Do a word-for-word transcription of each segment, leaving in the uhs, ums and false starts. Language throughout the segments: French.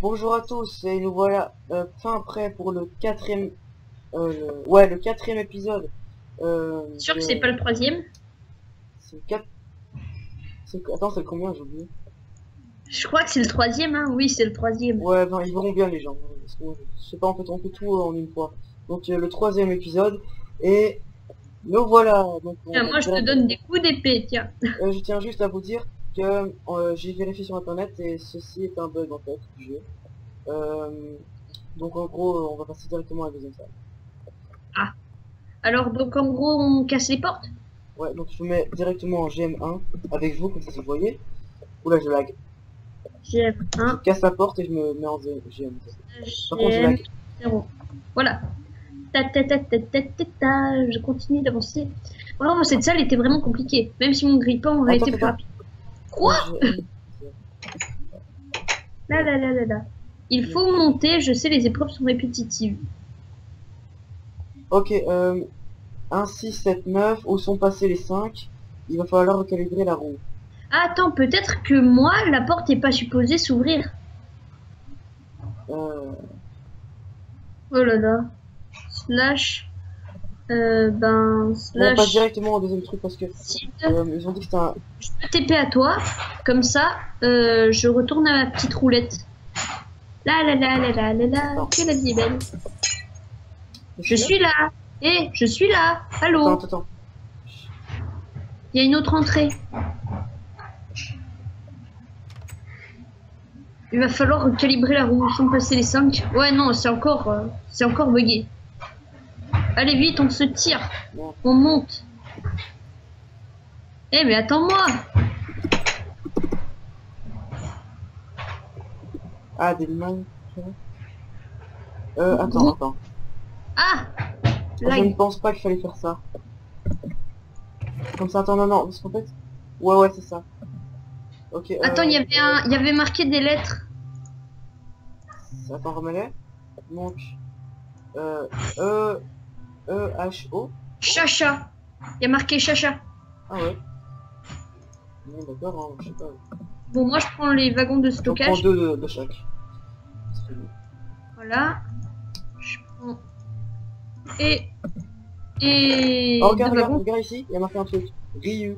Bonjour à tous et nous voilà euh, fin prêt pour le quatrième, euh, le- ouais le quatrième épisode. Euh, Sûr de... que c'est pas le troisième? C'est le quatre... c'est- Attends, c'est combien, j'ai oublié. Je crois que c'est le troisième, hein. Oui, c'est le troisième. Ouais, ben ils verront bien les gens. Parce que, je sais pas, en fait on fait tout en une fois. Donc euh, le troisième épisode et nous voilà. Donc on Tiens, va moi, je te direct- donne des coups d'épée, tiens. Euh, je tiens juste à vous dire que euh, j'ai vérifié sur internet et ceci est un bug en fait du jeu. Euh, donc en gros on va passer directement à la deuxième salle. Ah. Alors, donc, en gros, on casse les portes? Ouais, donc je mets directement en G M un avec vous, comme ça si vous voyez. Oula, je lag. G M Je un, casse la porte et je me mets en G M. Par contre, je G M lag. zéro. Voilà. Ta ta ta ta ta ta ta. Je continue d'avancer. Vraiment, cette salle était vraiment compliquée. Même si mon grippin aurait Attends, été plus attends. rapide. Quoi? Je- Là, là, là, là, là. Il faut monter, je sais, les épreuves sont répétitives. Ok, euh, un, six, sept, neuf, où sont passés les cinq? Il va falloir recalibrer la roue. Ah, attends, peut-être que moi, la porte n'est pas supposée s'ouvrir. Euh, Oh là là. Slash. Euh, ben. on passe Slash. directement au deuxième truc parce que Site. euh, ils ont dit que c'était un... Je peux T P à toi. Comme ça, euh, je retourne à ma petite roulette. La la la la la la la. Non. Que la vie est belle. Je suis là. Eh, je suis là. Allô. Attends, attends. Il y a une autre entrée. Il va falloir calibrer la roue. Ils sont passés les cinq. Ouais, non, c'est encore, euh, c'est encore bugué. Allez, vite, on se tire. Non. On monte. Eh, mais attends-moi. Ah, des limailles. Euh, attends, attends. Ah, Je lag. ne pense pas qu'il fallait faire ça. Comme ça, attends, non, non, parce qu'en fait... Ouais, ouais, c'est ça. Ok, euh... Attends, il y avait un, il y avait marqué des lettres. Attends, remets-les. Donc... Euh... E... E... H... O... Chacha. Il y a marqué Chacha. Ah ouais. Bon, d'accord, hein, je sais pas. Bon, moi, je prends les wagons de J'en prends stockage. deux de, de chaque. C'est bon. Voilà. Je prends... Et... Et... Oh, regarde, deux regarde, wagons. regarde ici, il y a marqué un truc. Ryu.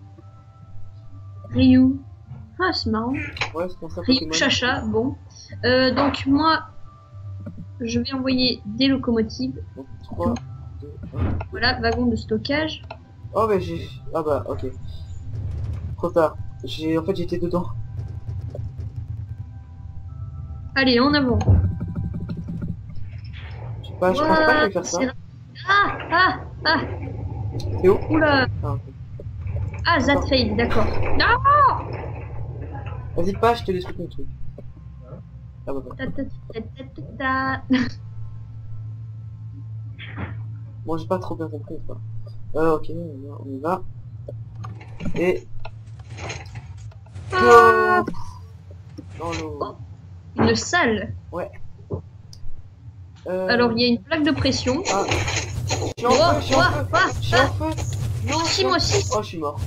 Ryu. Ah, c'est marrant. Ouais, c'est pour ça Ryu, Pokémon. Chacha, bon. Euh, donc, moi, je vais envoyer des locomotives. Donc, trois, deux, un. Voilà, wagon de stockage. Oh, mais j'ai... Ah bah, ok. Trop tard. J'ai... En fait, j'étais dedans. Allez, en avant. Je sais pas, je pense pas que je vais faire ça. C'est- Ah, ah, ah. C'est où? Oula. Ah, ok. Ah, that fail, d'accord. Ah. Vas-y pas, je te laisse ton truc. Ah bah, bah. Ta, ta, ta, ta, ta, ta. Bon, j'ai pas trop bien compris, quoi. Euh, ok, on y va. Et... Ah. Dans l'eau. Oh. Une salle. Ouais. Euh... Alors, il y a une plaque de pression. Ah. Je suis en Oh, feu, je suis en oh, feu. oh, Je suis en feu. Non, je Si, suis en- moi aussi. Oh, je suis mort.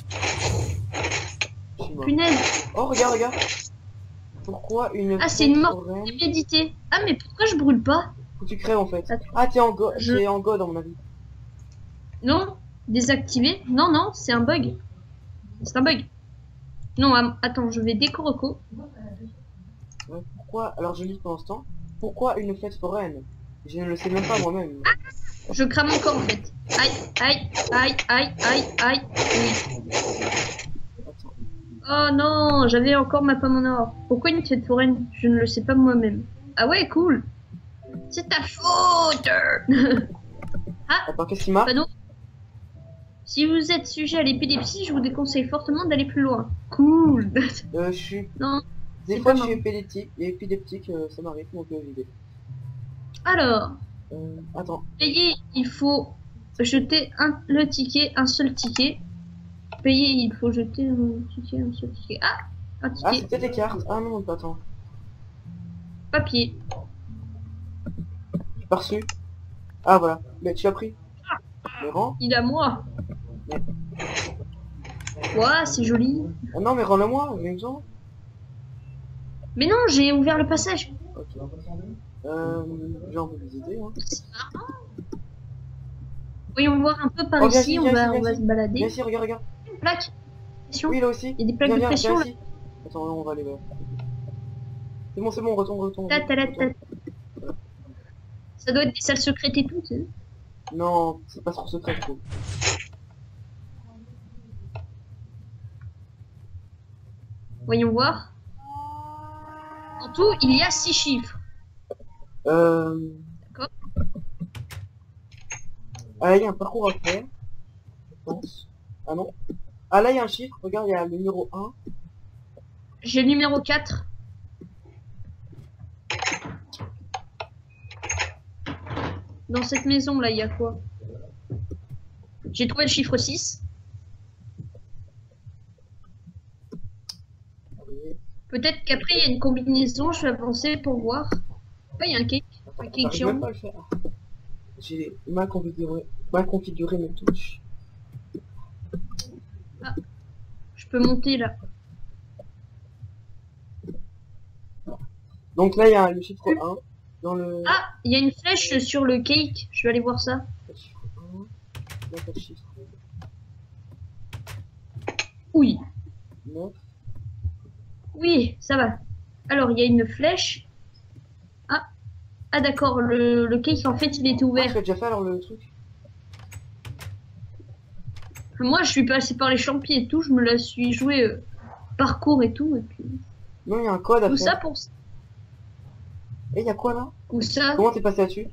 Je suis mort. Punaise. Oh, regarde, regarde. Pourquoi une... Ah, c'est une fête mort foraine? préméditée. Ah, mais pourquoi je brûle pas? Faut que tu crèves, en fait. Attends. Ah, t'es en go... Je- t'es en god, à mon avis. Non, désactiver. Non, non, c'est un bug. C'est un bug. Non, am- attends, je vais décoroco. Ouais, pourquoi... Alors, je lis pendant ce temps. Pourquoi une fête foraine? Je ne le sais même pas moi-même. Je crame encore en fait. Aïe, aïe, aïe, aïe, aïe, aïe. Oui. Attends. Oh non, j'avais encore ma pomme en or. Pourquoi une fête foraine? Je ne le sais pas moi-même. Ah ouais, cool. C'est ta faute. Ah, Attends, qu'est-ce qu'il m'a? panneau. Si vous êtes sujet à l'épilepsie, je vous déconseille fortement d'aller plus loin. Cool. Euh, je suis... Non. Des C'est fois, pas je suis marrant. épileptique, et épileptique, euh, ça m'arrive, donc euh, j'y vais. Alors, Euh, attends. payer, il faut jeter un, le ticket, un seul ticket. Payer, il faut jeter un ticket, un seul ticket. Ah, un Ah, ticket. c'était les cartes. Ah non, attends. Papier. J'ai pas reçu. Ah, voilà. Mais tu as pris. Mais rends. Il est à moi. Mais... Ouah, c'est joli. Ah non, mais rends-le-moi, j'ai besoin. Mais non, j'ai ouvert le passage. Ok. Euh, j'ai envie de visiter. Hein. Voyons voir un peu par Oh, viens ici, ici, on viens ici, va, viens on va ici. se Viens balader. ici, regarde, regarde. Une plaque. Pression. Oui, là aussi. Il y a des plaques Viens, de viens, pression. viens Là. ici. Attends, on va aller là. C'est bon, c'est bon, retourne, retourne. Ta, ta, ta, ta. retourne. Ça doit être des salles secrètes et tout, tu sais. Non, c'est pas trop secret, je trouve. Voyons voir. En tout, il y a six chiffres. Euh... D'accord. Ah, là, il y a un parcours à faire. Je pense. Ah non. Ah, là, il y a un chiffre. Regarde, il y a le numéro un. J'ai le numéro quatre. Dans cette maison là, il y a quoi? J'ai trouvé le chiffre six. Peut-être qu'après il y a une combinaison, je vais avancer pour voir. Ah, il y a un cake. Un cake J'arrive même géant. pas à le faire. J'ai mal configuré, mal configuré mes touches. Ah, je peux monter là. Donc là, il y a le chiffre un. Dans le... Ah, il y a une flèche sur le cake. Je vais aller voir ça. Le chiffre un. Là, t'as le chiffre Oui. neuf. Oui, ça va. Alors, il y a une flèche. Ah, ah d'accord, le, le cake, en fait, il était Ah, ouvert. tu as déjà fait alors le truc? Moi, je suis passé par les champions et tout. Je me la suis joué euh, parcours et tout. Et puis... Non, il y a un code à Tout faire. ça pour... Et il y a quoi là? Où ça? Comment t'es passé là-dessus?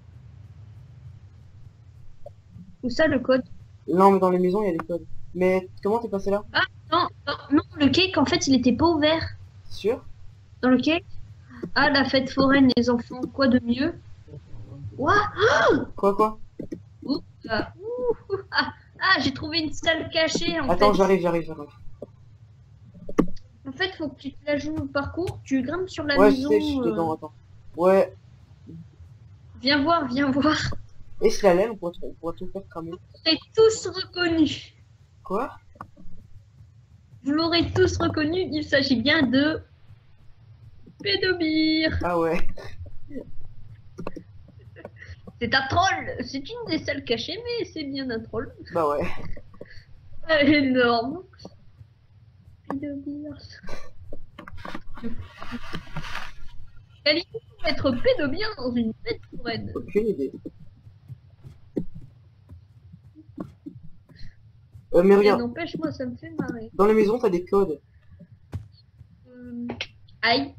Où ça, le code? Non, mais dans les maisons, il y a des codes. Mais comment t'es passé là? Ah, non, non, non, le cake, en fait, il était pas ouvert. C'est sûr? Dans le cake? Ah, la fête foraine, les enfants, quoi de mieux? Ouah, Quoi, quoi? ouh, ah, ouh, ouh, ah, ah, j'ai trouvé une salle cachée, en Attends, fait. j'arrive, j'arrive, j'arrive. En fait, faut que tu te la joues au parcours, tu grimpes sur la Ouais, je maison. sais, je suis euh, dedans, attends. Ouais. Viens voir, viens voir. Et si la laine, on pourrait, on pourrait tout faire cramer. Vous l'aurez tous reconnu. Quoi? Vous l'aurez tous reconnu, il s'agit bien de... Pédobir. Ah ouais. C'est un troll. C'est une des salles cachées, mais c'est bien un troll. Bah ouais. Ah, énorme. Pédobir. Qualifié pour être pédobir dans une fête foraine. Aucune idée. Euh, mais Et regarde, n'empêche, moi, ça me fait marrer. dans les maisons, t'as des codes. Euh, Aïe.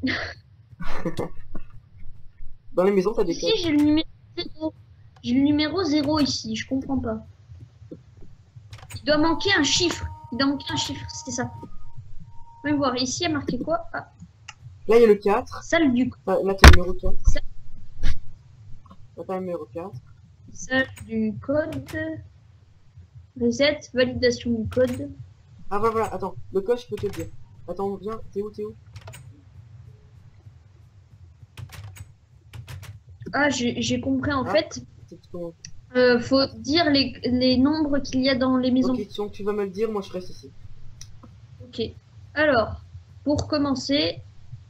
Dans les maisons, t'as des Ici, codes. j'ai le numéro zéro. J'ai le numéro zéro ici, je comprends pas. Il doit manquer un chiffre. Il doit manquer un chiffre, c'est ça. On va voir, ici, il y a marqué quoi? Ah, Là, il y a le quatre. salle du Là, là t'as le numéro quatre. Ça- Là, t'as le numéro quatre. salle du code. Reset, validation du code. Ah bah voilà, attends. Le code, je peux te le dire. Attends, viens. T'es où, t'es où? Ah, j'ai j'ai compris en Ah. fait. C'est comment? Euh, faut dire les, les nombres qu'il y a dans les maisons. Ok, donc tu vas me le dire, moi je reste ici. Ok. Alors, pour commencer,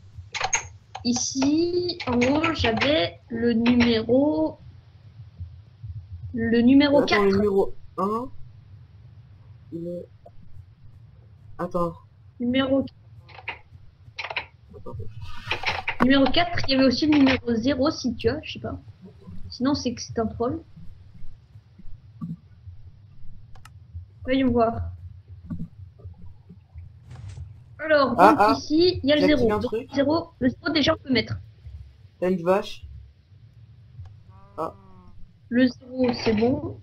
ici, en haut, j'avais le numéro... Le numéro Attends, quatre. le numéro un. Il est... Attends. Numéro... Attends. numéro quatre, il y avait aussi le numéro zéro si tu as, je sais pas. Sinon, c'est que c'est un troll. Voyons voir. Alors, Ah, donc ah. ici, il y a le J'ai zéro. activé un Donc, truc. zéro. Le zéro, déjà, on peut mettre. T'as une vache. Le zéro, c'est bon.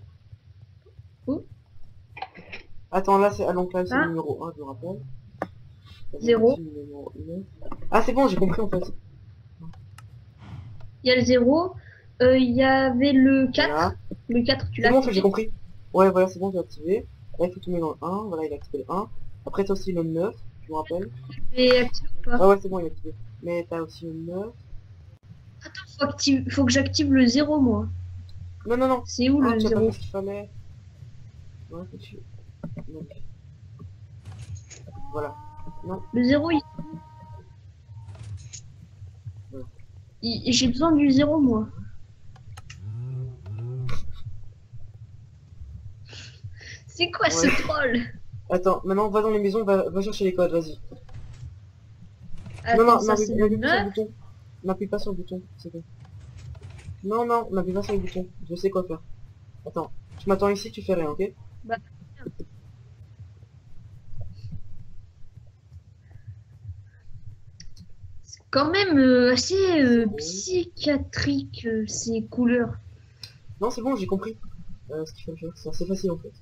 Attends, là, c'est ah, donc là, c'est Ah. le numéro un, je me rappelle. Zéro. Le numéro neuf. Ah, c'est bon, j'ai compris en fait. Il y a le zéro. Euh, Il y avait le quatre. Voilà. Le quatre, tu C'est l'as bon, ça, j'ai activé. compris. Ouais, voilà, c'est bon, j'ai activé. Là, il faut tomber dans le un. Voilà, il a activé le un. Après, t'as aussi le neuf, je me rappelle. Et activé ou pas? Ah ouais, c'est bon, il est activé. Mais t'as aussi le neuf. Attends, faut, active... faut que j'active le zéro, moi. Non, non, non. C'est où Ah, le tu as pas zéro? fait ce qu'il fallait. Ouais, faut que tu... Donc. Voilà. Non. Le zéro, il... Il- J'ai besoin du zéro, moi. C'est quoi ce Ouais. troll? Attends, maintenant va dans les maisons, va, va chercher les codes, vas-y. Attends, non, non, ça n'appuie c'est le n'appuie pas sur le neuf. bouton. N'appuie pas sur le bouton, c'est bon. Non, non, n'appuie pas sur le bouton. Je sais quoi faire. Attends, tu m'attends ici, tu fais rien, ok? Bah, c'est quand même euh, assez euh, psychiatrique euh, ces couleurs. Non, c'est bon, j'ai compris. Euh, ce qu'il faut faire, c'est assez facile en fait.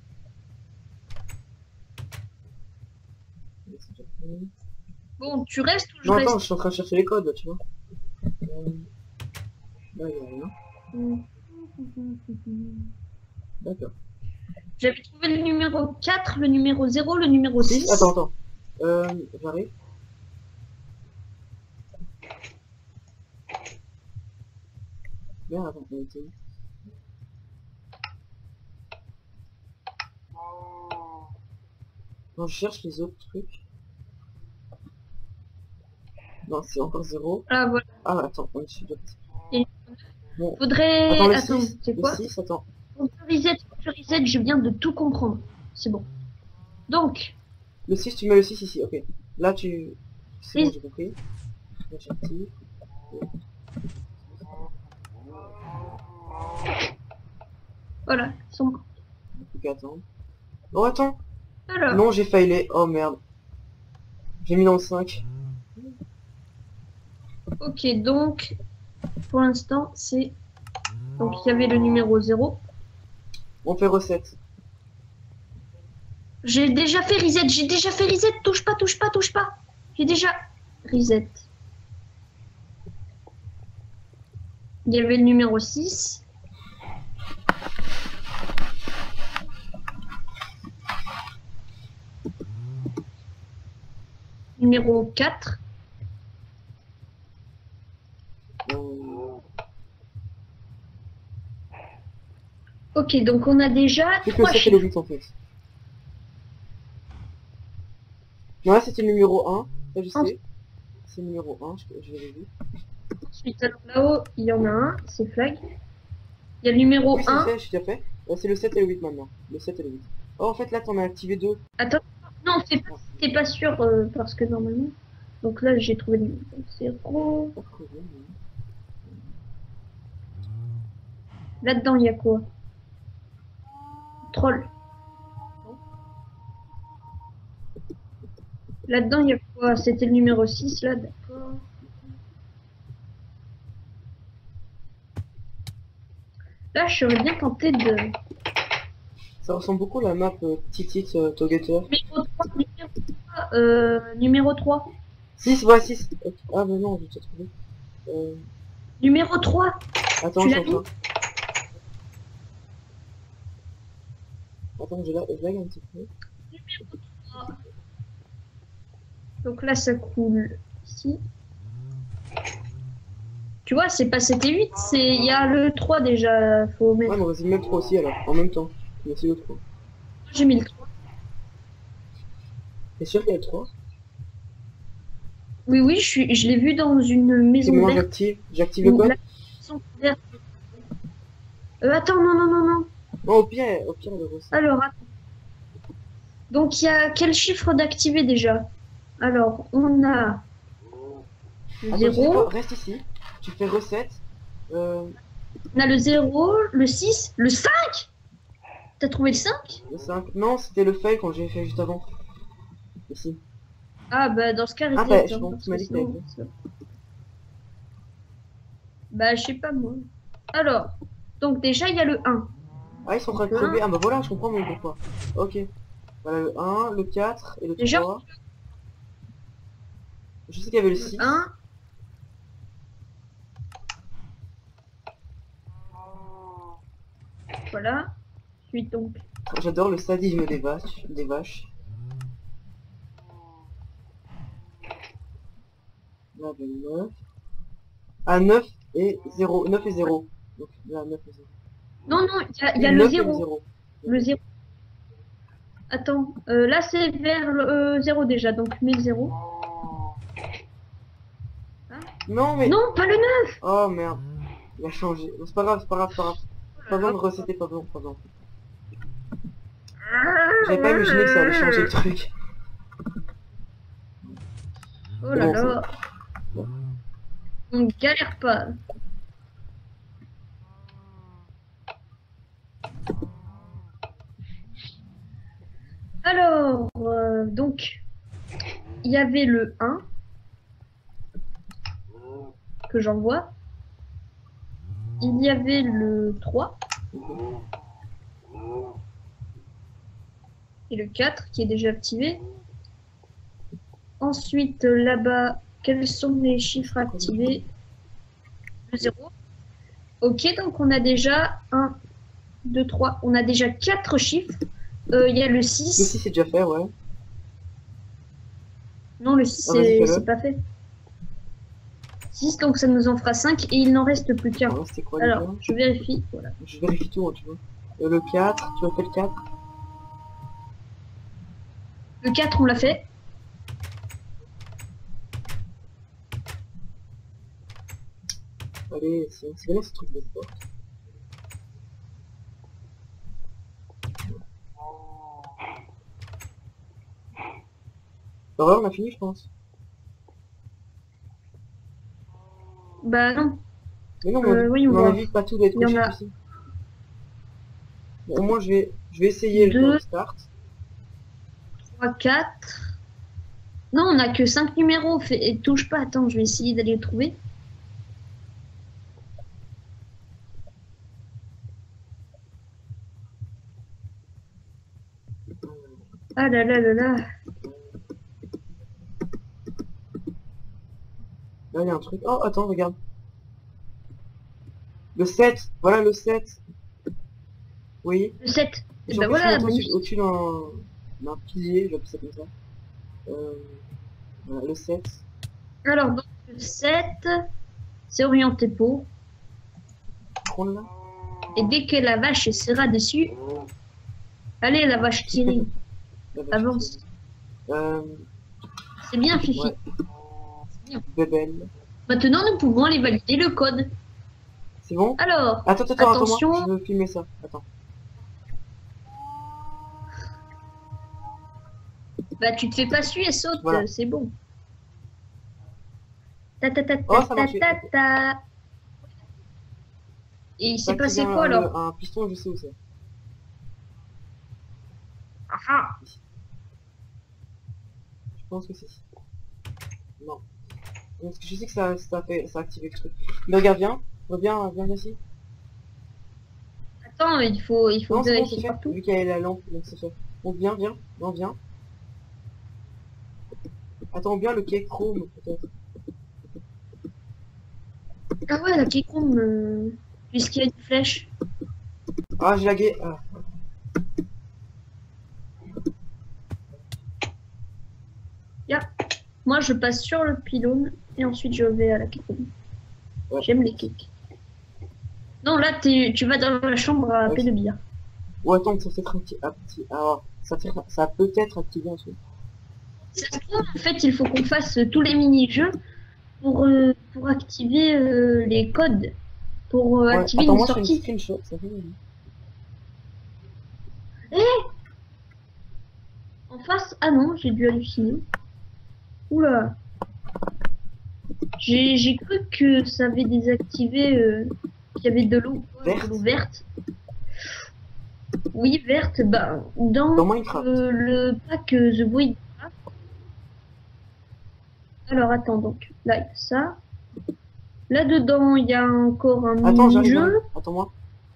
Bon, tu restes ou je Non, attends, reste? je suis en train de chercher les codes, là, tu vois. Euh, Là, il y a rien. D'accord. J'avais trouvé le numéro quatre, le numéro zéro, le numéro six, six. attends, attends. Euh, j'arrive. Merde, attends, on était où? Non, je cherche les autres trucs. Non, c'est encore zéro. Ah voilà. Ah, attends, on est sur deux. Et Bon. faudrait... Attends, le Attends, six, c'est le quoi? six, attends. Pour que reset, pour que reset, je viens de tout comprendre. C'est bon. Donc, Le six, tu mets le six ici, ok. Là, tu... C'est bon, Et- j'ai compris. Là, j'active. voilà. ils sont- Plus qu'à attendre. Oh, attends. Alors, Non, j'ai failé. Oh, merde. J'ai mis dans le cinq. ok, donc, pour l'instant, c'est... Donc, il y avait le numéro zéro. On fait recette. J'ai déjà fait reset, j'ai déjà fait reset. Touche pas, touche pas, touche pas. J'ai déjà reset. Il y avait le numéro six. Numéro quatre. Euh... Ok, donc on a déjà Plus que le trois sept et le chiffres. huit en fait. Non, là c'était le numéro un. Ça je sais. C'est le numéro un, je, je l'avais vu. Ensuite, alors là-haut, il y en a un, c'est flag. Il y a le numéro Oui, c'est un. fait, je t'ai fait. Euh, c'est le sept et le huit maintenant. Le sept et le huit. Oh, en fait là t'en as activé deux. Attends, non, c'est pas, c'est pas sûr euh, parce que normalement. Donc là, j'ai trouvé le zéro. Pas crevé, mais... Là-dedans, il y a quoi? Troll. Là-dedans, il y a quoi? C'était le numéro six, là, d'accord. Là, je serais bien tenté de... Ça ressemble beaucoup à la map euh, Titit euh, Togeter. Numéro trois, numéro trois, euh, numéro trois. six, ouais, six. Ah, mais non, j'ai déjà trouvé. Euh... Numéro trois. Attends, Tu je l'as suis en train. Attends, je lag, je lag un petit peu. Donc là, ça coule ici. Tu vois, c'est pas sept et huit, c'est... Il y a le trois déjà, faut mettre. Ouais, mais vas-y, mets le trois aussi alors, en même temps. Mais aussi le trois. J'ai mis le trois. T'es sûr qu'il y a le trois? Oui, oui, je, suis... je l'ai vu dans une Ok, maison maintenant verte. j'active. J'active le Donc, code. la maison verte. Euh, attends, non, non, non, non. Non, au pire, au pire, le recette. Alors, attends. Donc, il y a quel chiffre d'activer déjà? Alors, on a Attends, tu sais zéro. quoi? Reste ici. Tu fais recette. Euh, On a le zéro, le six, le cinq. T'as trouvé le cinq? le cinq. Non, c'était le fail quand j'ai fait juste avant. Ici. Ah, bah, dans ce cas, Ah, reset, bah, hein, je pense parce que tu m'as que dit que t'avais sinon, fait. ça- Bah, je sais pas, moi. Alors, donc déjà, il y a le un. Ah, ils sont en train de Le crever. un. Ah, bah voilà, je comprends même pourquoi. Ok. Voilà le un, le quatre et le Déjà, trois. Je sais qu'il y avait le le six. un. Voilà. Ensuite, donc, J'adore le sadisme des vaches. Des vaches. Là, le neuf. Ah, neuf et zéro. neuf et zéro. Donc là, neuf et zéro. non, non, il y a, il y a Oui, le neuf et zéro. zéro. Le zéro. Attends, euh, là, c'est vers le euh, zéro déjà, donc mets le zéro. Hein? Non mais... Non, pas le neuf. Oh merde. Il a changé. C'est pas grave, c'est pas grave, c'est pas grave. Pas besoin de recéter, pas besoin, pas besoin. J'avais pas imaginé que ça allait changer le truc. Oh là Bon, là. bon. On galère pas. Alors, euh, donc, il y avait le un que j'envoie. Il y avait le trois et le quatre qui est déjà activé. Ensuite, là-bas, quels sont les chiffres activés? Le zéro. Ok, donc on a déjà un, deux, trois. On a déjà quatre chiffres. Euh, Il y a le six. Le six c'est déjà fait, ouais. Non, le six, Ah, vas-y, c'est fais-le. c'est pas fait. six, donc ça nous en fera cinq et il n'en reste plus qu'un. Ah, c'était quoi Alors, déjà? je vérifie. Voilà. Je vérifie tout, hein, tu vois. Euh, le quatre, tu as fait le quatre? Le quatre, on l'a fait. Allez, c'est c'est bien ce truc de sport. Bah ouais, on a fini, je pense. Bah non. Mais non, Euh, mais oui, on on a voit. vu pas tout d'être Il y en coché a aussi. Bon, au moins, je vais, je vais essayer deux. le start. trois, quatre. Non, on n'a que cinq numéros. Fait... Et touche pas. Attends, je vais essayer d'aller le trouver. Ah là là là là. Là, il y a un truc. Oh, attends, regarde. Le sept. Voilà le sept. Oui. Le sept. Et J'ai bah je voilà, suis monté magnifique. au-dessus d'un d'un pilier, je vais appeler ça comme ça. Euh, voilà, le sept. Alors, donc, le sept, c'est orienté pour. Prends là. Et dès que la vache sera dessus, allez, la vache tirée, La vache, avance. c'est- Euh, C'est bien, Fifi. ouais. C'est bien. Bébel. Maintenant, nous pouvons aller valider le code. C'est bon? Alors, Attends, attends, attention. attends, je veux filmer ça. Attends. Bah, tu te fais pas suer, saute, Voilà. euh, c'est bon. Ta ta ta Oh, ta ça a ta marché. ta ta. Et il s'est Ça passé active quoi un, alors? un piston, je sais où c'est. Ah ah. Je pense que c'est ici. Non. Parce que je sais que ça, ça, fait, ça a activé le truc. Mais regarde, viens. Reviens, viens ici. Attends, il faut, il faut Non, c'est bon, vérifier c'est fait. partout. Vu qu'il y a la lampe, donc c'est fait. Donc viens, viens. Non, viens. Attends bien le quai chrome, peut-être. Ah ouais, la Kikoum, euh, puisqu'il y a une flèche. Ah, j'ai lagué. Ah. Moi, je passe sur le pylône et ensuite je vais à la Kikoum. Ouais. J'aime les cakes. Non, là, t'es- tu vas dans la chambre à Ouais, paix de bière. Ou attends, ça peut-être acti- acti- alors, ça, fait- ça a peut-être activé un truc. Ça se trouve, en fait, il faut qu'on fasse tous les mini-jeux pour, euh, pour activer euh, les codes. Pour euh, Ouais, activer attends, une moi je fais une sortie. screenshot, ça fait. En face, ah non, j'ai dû halluciner. Oula. J'ai j'ai cru que ça avait désactivé, euh, qu'il y avait de l'eau, quoi, Verte. de l'eau verte. Oui, verte, bah, dans, Dans Minecraft. euh, le pack euh, The Void. Alors, attends, donc, là, il y a ça. Là-dedans, il y a encore un Attends, j'arrive. mini-jeu. j'arrive. Attends-moi.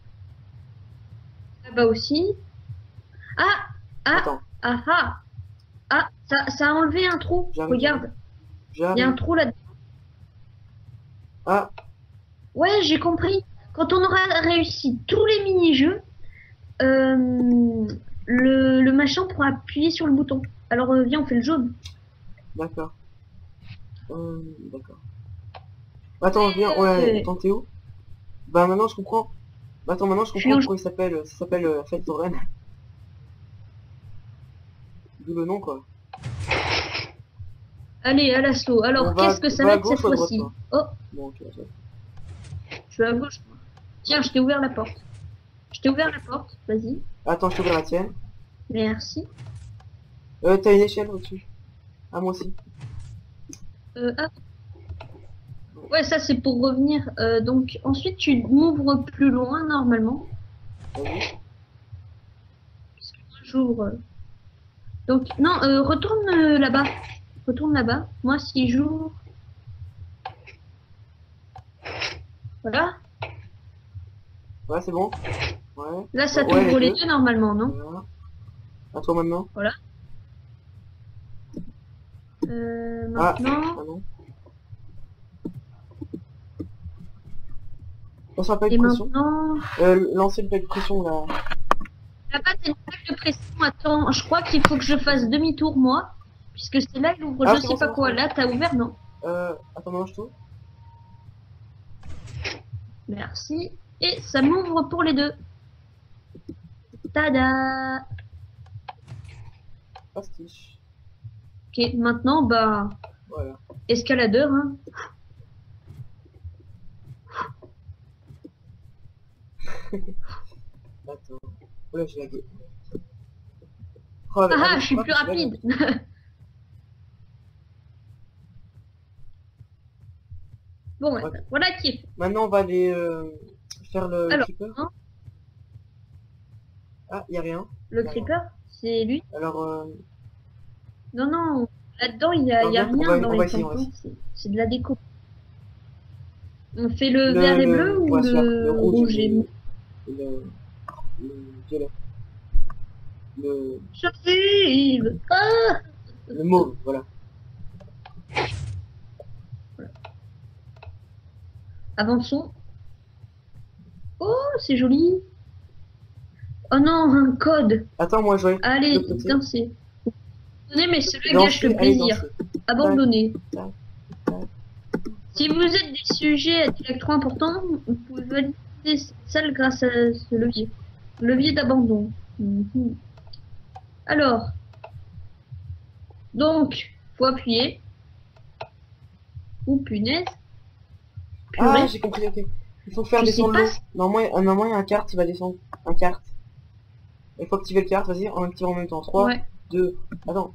Là-bas aussi. Ah, ah, Attends, ah, ah. Ah, ça, ça a enlevé un trou. J'arrive, Regarde, il y a un j'arrive. trou là-dedans. Ah, Ouais, j'ai compris. Quand on aura réussi tous les mini-jeux, euh, le, le machin pourra appuyer sur le bouton. Alors, euh, viens, on fait le jaune. d'accord. Euh, d'accord. Attends, viens, ouais, attends, t'es où? Bah maintenant je comprends. Bah attends, maintenant je Je suis comprends en- pourquoi il s'appelle, ça s'appelle euh, Fête Foraine. D'où le nom, quoi. Allez, à l'assaut. On Alors, va- qu'est-ce que ça va à va être cette gauche ou à droite, fois-ci? toi Oh, Bon, ok, ok. je suis à gauche. moi. Tiens, je t'ai ouvert la porte. Je t'ai ouvert la porte. Vas-y. Attends, je t'ouvre la tienne. Merci. Euh, t'as une échelle au-dessus. Ah, moi aussi. Euh, ah. Ouais, ça c'est pour revenir. Euh, donc, ensuite, tu m'ouvres plus loin normalement. Vas-y. J'ouvre. euh. Donc, non, euh, retourne euh, là-bas. Retourne là-bas. Moi, si j'ouvre. Voilà. Ouais, c'est bon. Ouais. Là, ça Ouais, t'ouvre les deux. deux normalement, non? Voilà. À toi maintenant. Voilà. Euh, Ah, maintenant. ah non. On sera pas Et de pression. maintenant. Euh, lancer le pack de pression là. Là-bas, t'as une plaque de pression. Attends, je crois qu'il faut que je fasse demi-tour, moi. Puisque c'est là, il ouvre Ah, je c'est sais bon, pas c'est bon, quoi. c'est bon. Là, t'as ouvert, non? Euh, attends, maintenant je t'ouvre. Merci. Et ça m'ouvre pour les deux. Tada! Pastiche. Ok, maintenant, bah, Voilà. escaladeur, hein. Attends. Oula, j'ai lagué. Oh, mais- Ah ah, mais je suis hop, plus là, là. rapide. Bon, ouais, Ouais. voilà qui est fait. Maintenant, on va aller euh, faire le Alors, creeper. hein, Ah, y a rien. le Y a rien. creeper, c'est lui. Alors, euh, Non, non, là-dedans, il y a, non, il y a bien, on rien va, dans on va les essayer, on va tampons. essayer. C'est c'est de la déco. On fait le, Le- vert et le- bleu ou ouais, celui-là, le, le rouge, rouge et le- bleu? Le, le violet. Le, J'arrive. Ah, le mauve, voilà. avançons. Oh, c'est joli. Oh non, un code. Attends, moi, je vais Allez, de l'autre côté. dansez. Donnez, mais celui Danser, gâche le allez, plaisir. danser. Abandonnez. Tac, tac. Si vous êtes des sujets à dialecte trop importants, vous pouvez valider cette salle grâce à ce levier. Levier d'abandon. Mhm. Alors, donc, faut appuyer. Ou punaise. Ah, Purée. j'ai compris, ok. Il faut faire Je sais descendre pas l'eau. si- Normalement, il- normalement, il y a un kart, il va descendre. Un kart. Il faut activer le kart, vas-y, en activant en même temps. trois, Ouais. deux, attends.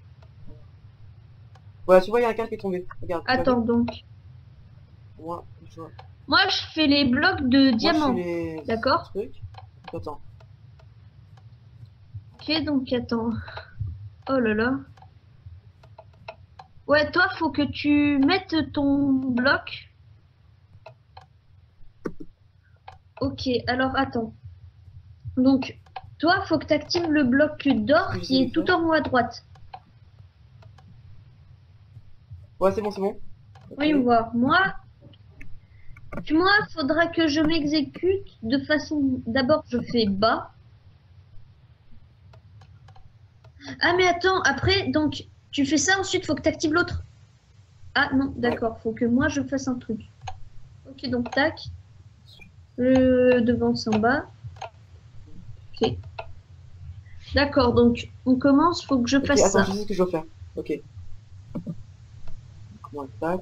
Voilà, tu vois, il y a un kart qui est tombé. Regarde. tu l'as Attends vu donc. Moi, je vois. Moi, je fais les blocs de Moi, diamant. je fais les D'accord. trucs. Attends. Ok, donc attends. Oh là là. Ouais, toi, faut que tu mettes ton bloc. Ok, alors attends. Donc, toi, faut que tu actives le bloc d'or Je qui sais est tout faire. en haut à droite. Ouais, c'est bon, c'est bon. Ok. Voyons voir. Moi, tu moi, faudra que je m'exécute de façon. D'abord, je fais bas. Ah, mais attends, après, donc, tu fais ça, ensuite, faut que tu actives l'autre. Ah, non, d'accord, faut que moi je fasse un truc. Ok, donc, tac. Le devant, c'est en bas. Ok. D'accord, donc, on commence, faut que je Ok, fasse attends, ça. je sais ce que je dois faire. Ok. Comment tac.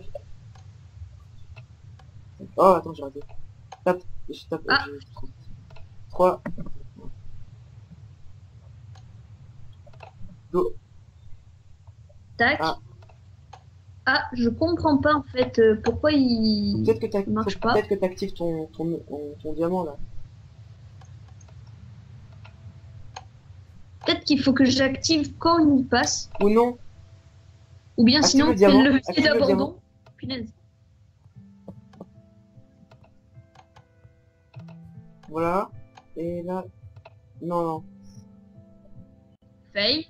Oh, attends, j'ai raté. Tape. Je tape. Ah. trois. Go. Tac. Ah. Ah, je comprends pas en fait euh, pourquoi il Peut-être que t'as- marche faut pas. peut-être que tu actives ton, ton, ton, ton diamant là. Peut-être qu'il faut que j'active quand il passe. Ou non. Ou bien Active sinon, le c'est diamant, le levier active le diamant. d'abandon. Punaise. Voilà. Et là. Non, non. Fail.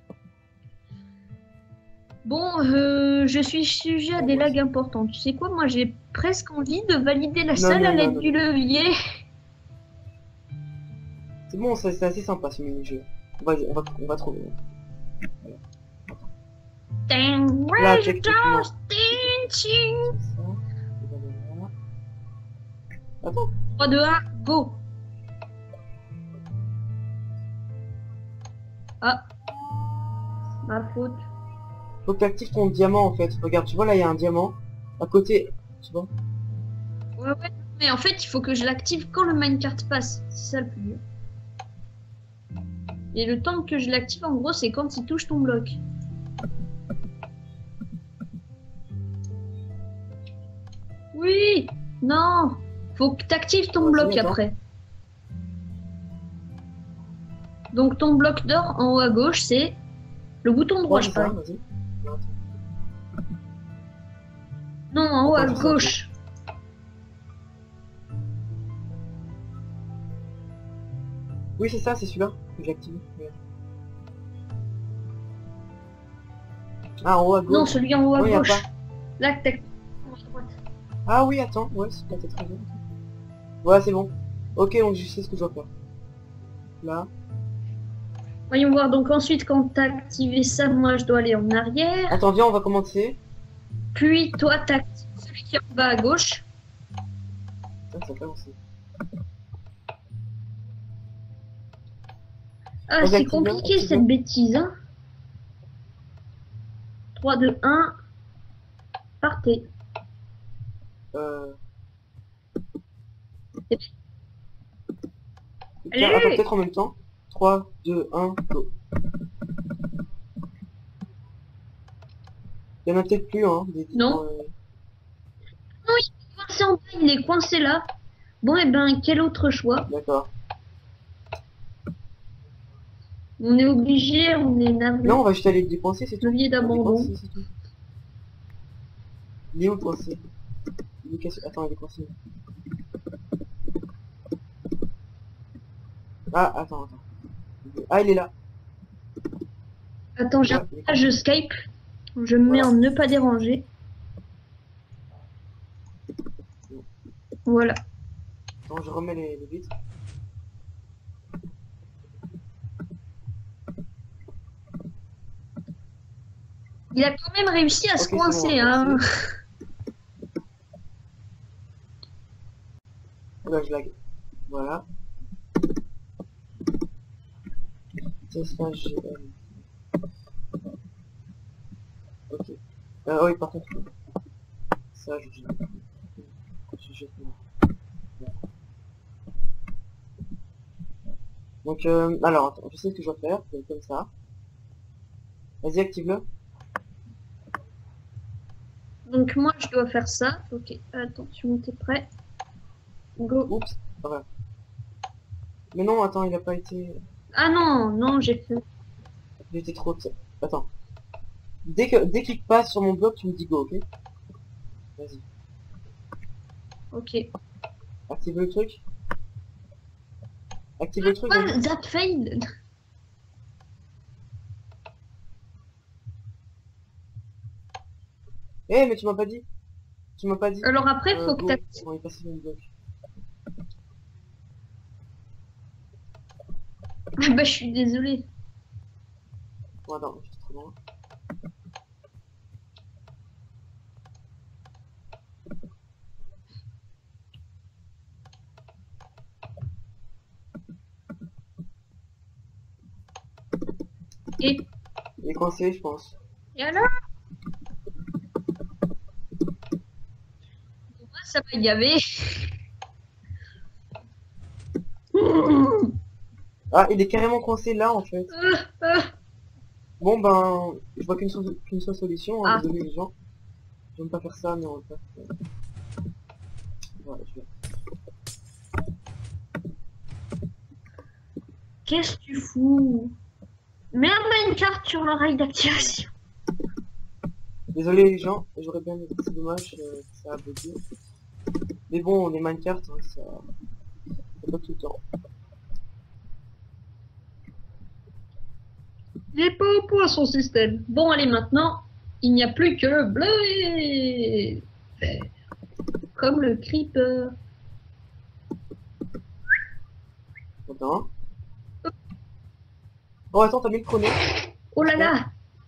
Bon, euh, je suis sujet à des lags importants. Tu sais quoi, moi j'ai presque envie de valider la Non, salle non, à non, l'aide non. du levier. C'est bon, c'est c'est assez sympa ce mini-jeu. On va, on va, on va trouver. Dang, Là, where's your techniquement. toast, ding, ching. C'est ça. Et ben, voilà. Attends. trois, deux, un, go. Ah. Ma faute. Faut que tu actives ton diamant en fait. Regarde, tu vois là il y a un diamant. À côté. Tu vois? Ouais, ouais. Mais en fait, il faut que je l'active quand le minecart passe. C'est ça le plus dur. Et le temps que je l'active, en gros, c'est quand il touche ton bloc. Oui! Non! Faut que tu actives ton Vas-y, bloc attends. après. Donc ton bloc d'or en haut à gauche, c'est le bouton droit, Ouais, je c'est ça, parle. vas-y. Non, attends. Non, en haut à Attends, je sais, gauche. Oui, c'est ça, c'est celui-là que j'ai activé. Regarde. Ah, en haut à gauche. Non, celui en haut à Non, y a gauche. pas. Là, que t'as à droite. Ah oui, attends, ouais, c'est peut-être très bien. Ouais, c'est bon. Ok, donc je sais ce que je dois faire. Là. Voyons voir. Donc ensuite, quand t'as activé ça, moi, je dois aller en arrière. Attends, viens, on va commencer. Puis toi, t'actives celui qui est en bas à gauche. Putain, ça fait aussi. Ah, Vas-y, c'est active-le, compliqué active-le. cette bêtise, hein. trois, deux, un. Partez. Euh... Et- Tiens, attends, Allez! peut-être en même temps. trois, deux, un, go. Il y en a peut-être plus, hein. Des... Non. euh, Non, il est coincé en bas, il est coincé là. Bon, et ben, quel autre choix? D'accord. On est obligé, on est navré. Non, on va juste aller le dépenser, c'est tout. Levier On va d'abandon. dépenser, c'est tout. Il est où le coincé? Il est cassé. Attends, il est coincé. Ah, attends, attends. Ah, il est là. Attends, j'ai Ouais, un il est message de Skype. Je me mets Voilà. en ne pas déranger. Voilà. Attends, je remets les, les vitres. Il a quand même réussi à se Ok, c'est bon, on coincer, va hein. passer. Là, je lag. Voilà. C'est ça, j'ai... Ok. Euh, oui, par contre... Ça, je... Je, je jette moi. Donc, euh, alors, attends, je sais ce que je dois faire. C'est comme ça. Vas-y, active-le. Donc moi, je dois faire ça. Ok, attention, t'es prêt? Go. Oups. Voilà. Mais non, attends, il a pas été... Ah non, non, j'ai fait... Il était trop... Attends. Dès que dès qu'il passe sur mon bloc, tu me dis go, ok? Vas-y. Ok. Active le truc. Active le truc. Quoi, vas-y. that failed? Eh, mais tu m'as pas dit. Tu m'as pas dit. Alors après, Euh, faut que go. t'actives... Comment il passe mon bloc? Ah bah, je suis désolée. Oh, attends, je suis trop loin. Et, Il est coincé, je pense. et alors? Moi, ça va y aller. Ah, il est carrément coincé là, en fait. Euh, euh. Bon, ben, je vois qu'une seule qu'une seule solution. Hein, Ah. désolé, les gens. J'aime pas faire ça, mais on va le faire. Voilà, je vais. Qu'est-ce que tu fous? Mets un minecart sur le rail d'activation. Désolé, les gens. J'aurais bien aimé. C'est dommage, euh, ça a bloqué. Mais bon, les Minecraft, hein, ça... ça bloque tout le temps. Il est pas au point son système. Bon, allez, maintenant, il n'y a plus que le bleu et vert. Comme le creeper. Attends. Oh, attends, t'as mis le chrono. Oh là là.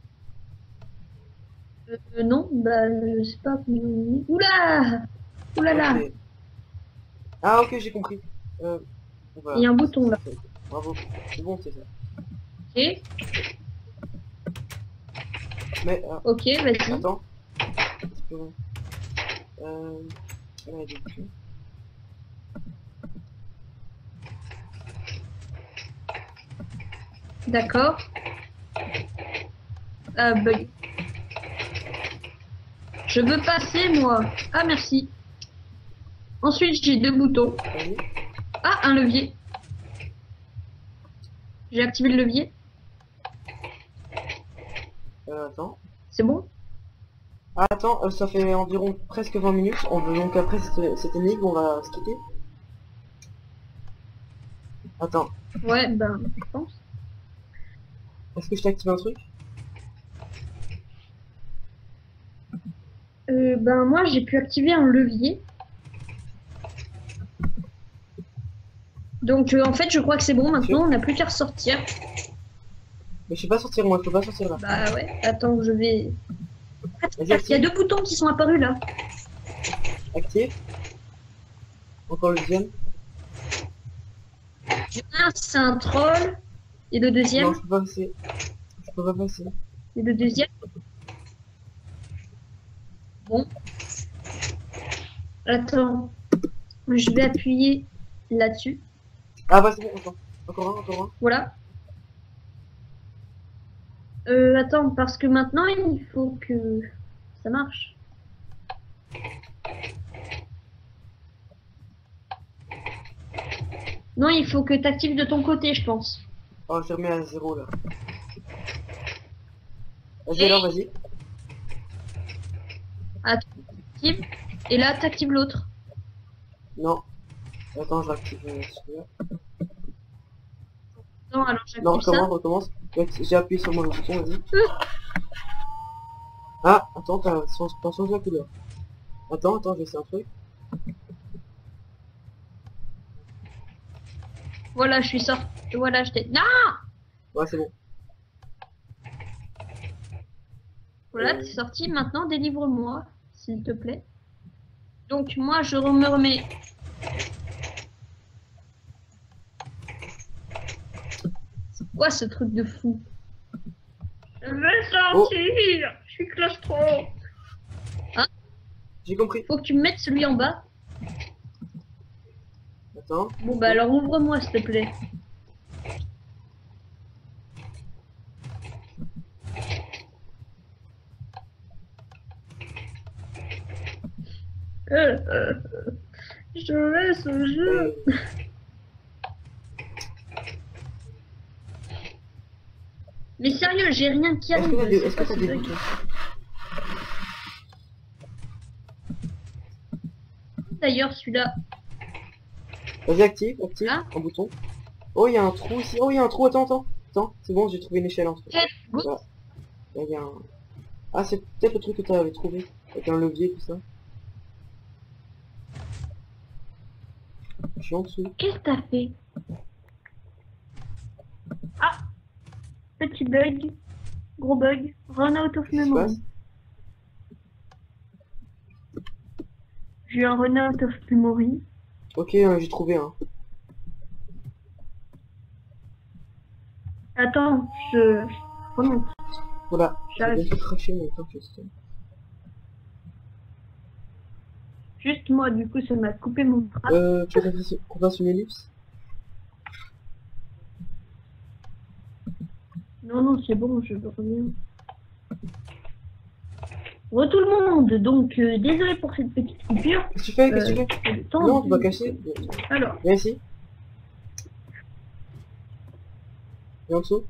Euh, non, bah, je sais pas. Oula. Oula là. Ok. Ah, ok, j'ai compris. Euh, voilà. Il y a un bouton là. Bravo. C'est bon, c'est ça. Ok. Mais, euh, Ok, vas-y. attends. Euh... Là, il y a des boutons. D'accord. Ah, bug. Je veux passer, moi. Ah, merci. Ensuite, j'ai deux boutons. Vas-y. Ah, un levier. J'ai activé le levier. Euh, attends. C'est bon? Ah, attends, euh, ça fait environ presque vingt minutes. On veut donc après cette, cette énigme, on va skipper. Attends, Ouais, ben, je pense. est-ce que je t'active un truc? Euh, ben, moi, j'ai pu activer un levier. Donc, euh, en fait, je crois que c'est bon. Maintenant, on n'a plus qu'à ressortir. Mais je sais pas sortir moi, je peux pas sortir là. Bah ouais, attends, je vais... Vas-y, Il y a active. deux boutons qui sont apparus, là. Active. Encore le deuxième. Un, c'est un troll. Et le deuxième? Non, je peux pas passer. Je peux pas passer. Et le deuxième? Bon. Attends. Je vais appuyer là-dessus. Ah bah c'est bon, attends. Encore un, encore un. Voilà. Euh, attends, parce que maintenant, il faut que ça marche. Non, il faut que tu actives de ton côté, je pense. Oh, je remets à zéro là. Vas-y alors, vas-y. Active. Et là, tu actives l'autre. Non. Attends, je l'active euh, celui-là. Non, alors Non, j'active ça. recommence, recommence. J'ai appuyé sur mon bouton, vas-y. Ah, attends, t'as changé la couleur. Attends, attends, je vais essayer un truc. Voilà, je suis sorti. Voilà, je t'ai... Non! Ouais, c'est bon. Voilà, Euh. t'es sorti. Maintenant, délivre-moi, s'il te plaît. Donc, moi, je me remets... C'est quoi ce truc de fou? Je veux sortir. Je suis claustro. J'ai compris. Faut que tu me mettes celui en bas. Attends. Bon, bah alors ouvre-moi, s'il te plaît. Euh, euh, je laisse ce jeu. Euh, Mais sérieux, j'ai rien qui Est-ce arrive. que t'as des, c'est est-ce que quoi t'as ce des bug? boutons? D'ailleurs, celui-là. Vas-y, active, active, Ah. un bouton. Oh, il y a un trou ici. Oh, il y a un trou, attends, attends. Attends, c'est bon, j'ai trouvé une échelle en fait. Quel bout? Voilà. Là, il y a un... Ah, c'est peut-être le truc que tu avais trouvé. Avec un levier, tout ça. Je suis en dessous. Qu'est-ce que t'as fait? Ah! Petit bug. Gros bug. Run out of Qu'est-ce qui se memory. passe? J'ai eu un run out of memory. Ok, euh, j'ai trouvé un. Attends, je remonte. Voilà. J'ai J'arrive. bien fait cracher mon temps que c'était. Juste moi, du coup, ça m'a coupé mon bras. Euh, tu veux qu'on fasse- qu'on fasse une ellipse? Non, non, c'est bon, je reviens. Re tout le monde, donc euh, désolé pour cette petite coupure. Qu'est-ce que tu fais? Qu'est-ce que Euh, tu fais? le temps Non, de- tu vas cacher. Alors, Viens ici. Viens en dessous.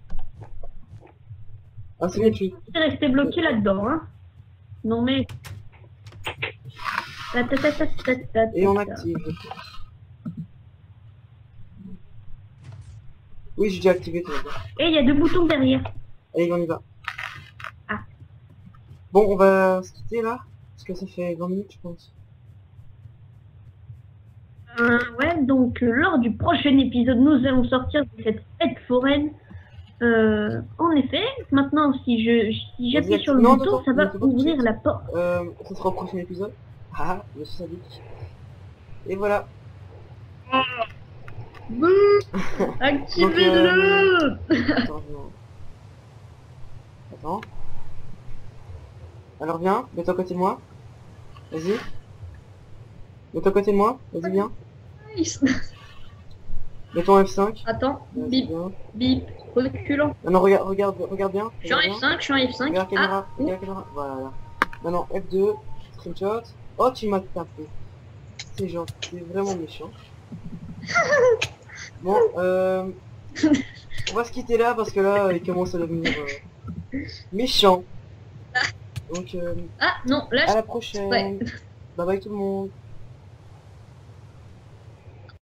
Ah, c'est bon, tu... je suis resté bloqué là-dedans, hein. Non mais... Ta, ta, ta, ta, ta, ta, Et on ta. active. Oui, j'ai déjà activé tout. Et il y a deux boutons derrière. Allez, on y va. Ah. Bon, on va se quitter là. Parce que ça fait vingt minutes, je pense. Euh, ouais, donc euh, lors du prochain épisode, nous allons sortir de cette fête foraine. Euh, en effet, maintenant, si je si j'appuie Vas-y, sur le non, bouton, attends, ça va ne fais pas tout de ouvrir suite. la porte. Euh, ça sera au prochain épisode. Ah, je suis sadique. Et voilà. Bouh Activez-le Attends, je... Attends. Alors viens, mets-toi à côté de moi. Vas-y. Mets-toi à côté de moi. Vas-y, viens. Nice. Mets-toi en F cinq. Attends, Vas-y, bip, bien. bip, reculant. Maintenant, regarde, regarde, regarde bien. Je suis en Regarde F bien. cinq, je suis en F cinq. Regarde la caméra, Ah, regarde la caméra. Voilà. Maintenant, F deux, screenshot. Oh, tu m'as tapé. C'est gentil, c'est vraiment méchant. Bon, euh... on va se quitter là parce que là, il commence à devenir euh, méchant. Donc, euh, ah non, là, à la je... prochaine. Ouais. Bye bye tout le monde.